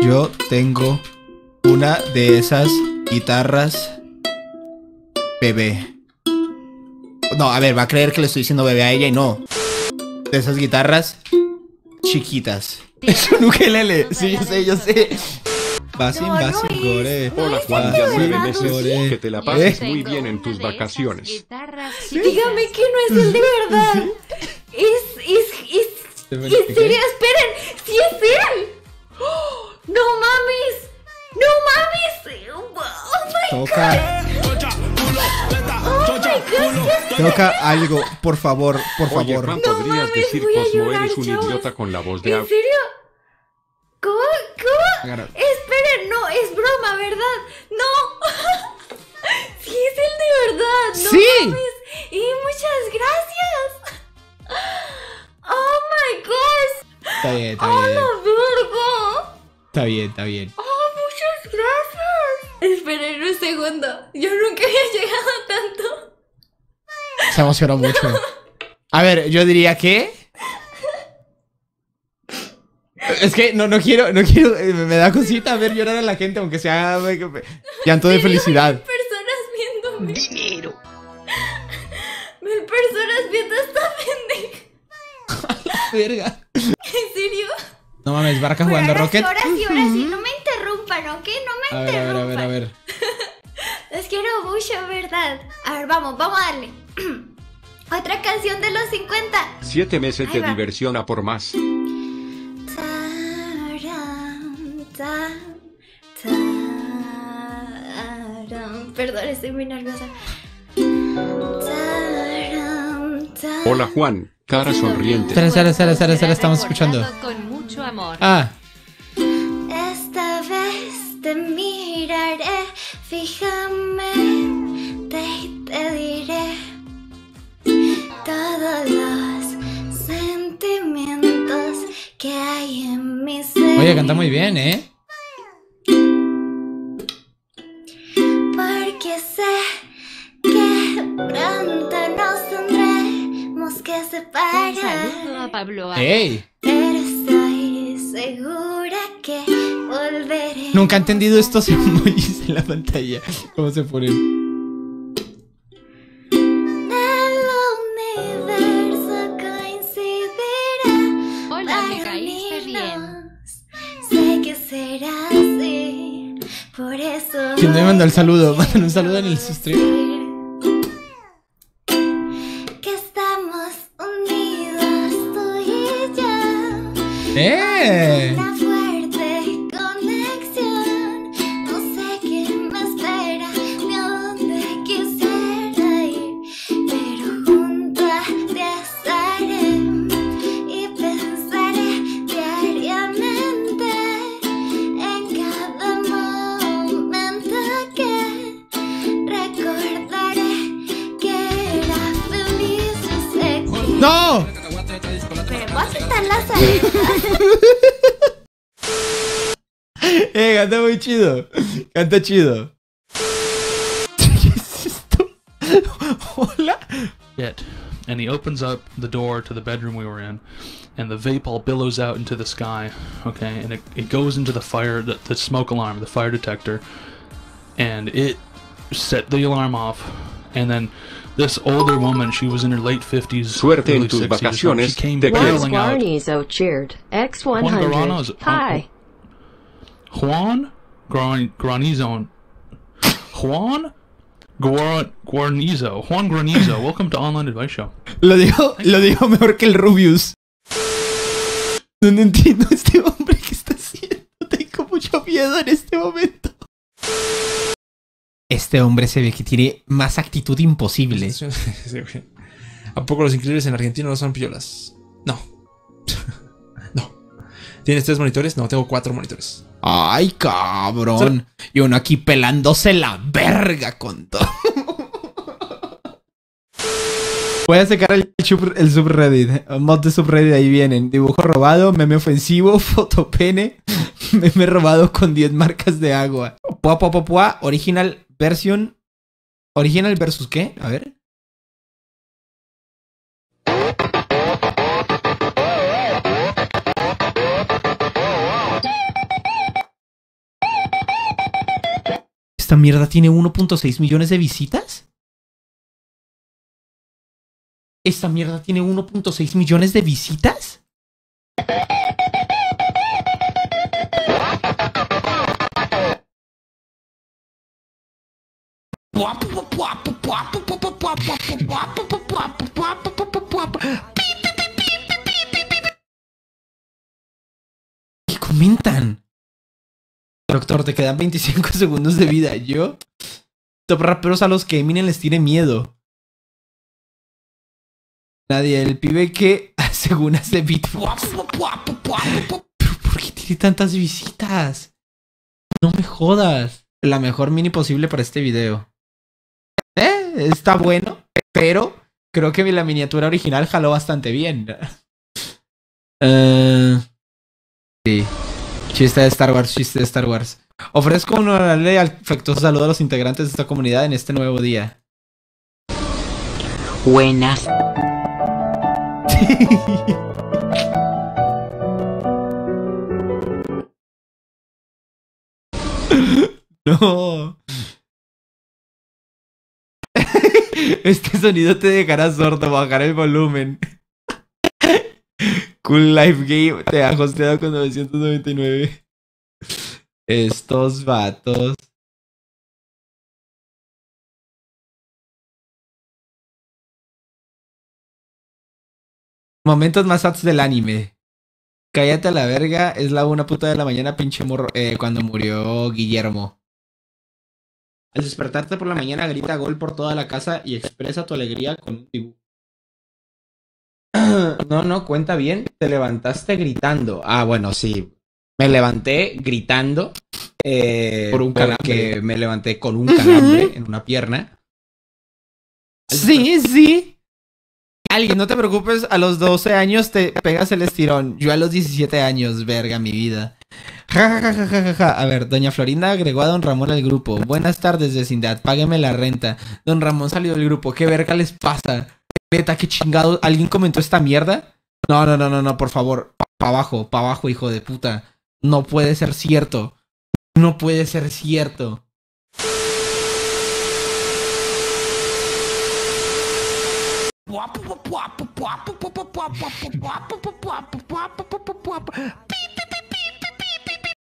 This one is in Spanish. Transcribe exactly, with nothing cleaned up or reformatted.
Yo tengo una de esas guitarras bebé. No, a ver, va a creer que le estoy diciendo bebé a ella y no. De esas guitarras chiquitas. Es un ukelele. Sí, yo sé, yo sé. Basin, No, no basin, es. gore. No Hola es Juan, de ya nueve verdad, meses. ¿sí? Que te la pases ¿Eh? muy bien en tus vacaciones. Dígame que no es el de verdad. Es, es, es. ¿Te ¿En verifiqué? serio? Esperen. ¡Sí es él! ¡Oh! ¡No mames! ¡No mames! ¡Oh my Toca, god! ¡Oh my god! toca algo, por favor, por Oye favor. Juan, No ¿podrías mames, decir voy a Cosmo llorar, eres un chavos. idiota con la voz de ¿En agua? serio? ¿Cómo? ¿Cómo? Agarra. Esperen, no, es broma, ¿verdad? ¡No! ¡Sí es el de verdad! ¡No ¡Sí! mames! ¡Y muchas gracias! ¡Oh my gosh! Está bien, está ¡Oh bien. la verga! Está bien, está bien. ¡Oh, muchas gracias! Esperen un segundo. Yo nunca había llegado a tanto. Se emocionó mucho. A ver, yo diría que... Es que no, no quiero, no quiero, eh, me da cosita ver llorar a la gente, aunque sea eh, llanto de felicidad. Mil personas viéndome. ¡Dinero! Mil personas viendo a esta pendeja. Verga. ¿En serio? No mames, Barca Bueno, jugando ahora sí, Rocket. ahora sí, ahora sí. No me interrumpan, ¿ok? No me A ver, a ver, a ver, a interrumpan. ver. Los quiero mucho, ¿verdad? A ver, vamos, vamos a darle. Otra canción de los cincuenta. Siete meses Ahí de va. diversión a por más. Taram, tam, taram. Perdón, estoy muy nerviosa. Taram, tam. Hola Juan, cara sonriente. Espera, espera, espera, espera, espera, estamos escuchando. Con mucho amor. Ah, Esta vez te miraré fijamente y te diré todos los sentimientos que hay en mi ser. oye, canta muy bien, ¿eh? Porque sé que pronto nos tendremos que Un saludo separar. a Pablo. ¡Ey! Pero estoy segura que volveré. Nunca he entendido estos emojis en la pantalla. ¿Cómo se ponen? El universo coincidirá. Hola, me para caíste bien. unirnos. Sé que será así. Por eso. ¿Quién me voy mandó el saludo? a Manden un saludo en el stream. decir que estamos unidos tú y yo. ¡Eh! Una fuerte conexión. No sé qué me espera ni a dónde quisiera ir, pero junto a ti estaré y pensaré diariamente en cada momento que recordaré que era feliz y sé que... ¡No! Pero voy a quitar la salida. ¡Eh! Canta muy chido. Canta chido. ¿Qué es esto? ¿Hola? Yet. And he opens up the door to the bedroom we were in, and the vape all billows out into the sky, okay, and it, it goes into the fire, the, the smoke alarm, the fire detector, and it set the alarm off, and then this older woman, she was in her late fifties, Suerte en early tus sixties, vacaciones, she came te quiero. barreling out. Guarnizo cheered. X one Juan Guarano hundred. is- Hi. Juan Gran- Granizo. Juan Guar- Guarnizo. Juan Granizo. Welcome to Online Advice Show. Lo dijo, lo dijo mejor que el Rubius. No, no entiendo este hombre que está haciendo. Tengo mucho miedo en este momento. Este hombre se ve que tiene más actitud imposible. Sí, güey. ¿A poco los increíbles en Argentina no son piolas? No. No. ¿Tienes tres monitores? No, tengo cuatro monitores. Ay, cabrón. Y uno aquí pelándose la verga con todo. Voy a sacar el, sub- el subreddit. Mod de subreddit, ahí vienen. Dibujo robado, meme ofensivo, fotopene, meme robado con diez marcas de agua. Pua, pua, pua, pua, original version. ¿Original versus qué? A ver. ¿Esta mierda tiene uno punto seis millones de visitas? ¿Esta mierda tiene uno punto seis millones de visitas? ¿Qué comentan? Doctor, te quedan veinticinco segundos de vida. ¿Yo? Top raperos a los que Eminem les tiene miedo. Nadie, el pibe que según hace beatbox. ¿Pero por qué tiene tantas visitas? No me jodas. La mejor mini posible para este video. Eh, está bueno, pero creo que la miniatura original jaló bastante bien. Uh, sí. Chiste de Star Wars, chiste de Star Wars. Ofrezco un honorable y afectuoso saludo a los integrantes de esta comunidad en este nuevo día. Buenas. No. Este sonido te dejará sordo. Bajar el volumen. Cool Life Game te ha hosteado con novecientos noventa y nueve. Estos vatos. Momentos más ads del anime. Cállate a la verga. Es la una puta de la mañana, pinche morro. Eh, cuando murió Guillermo. Al despertarte por la mañana, grita gol por toda la casa y expresa tu alegría con un dibujo. No, no, cuenta bien. Te levantaste gritando. Ah, bueno, sí. Me levanté gritando. Eh, por un calambre. Me levanté con un calambre en una pierna. Sí, sí. Alguien, no te preocupes. A los doce años te pegas el estirón. Yo a los diecisiete años, verga, mi vida. Ja, ja, ja, ja, ja, ja. A ver, doña Florinda agregó a don Ramón al grupo. Buenas tardes, vecindad. Págueme la renta. Don Ramón salió del grupo. ¿Qué verga les pasa? Neta, qué chingado. ¿Alguien comentó esta mierda? No, no, no, no, no, por favor. Pa' abajo, pa' abajo, hijo de puta. No puede ser cierto. No puede ser cierto.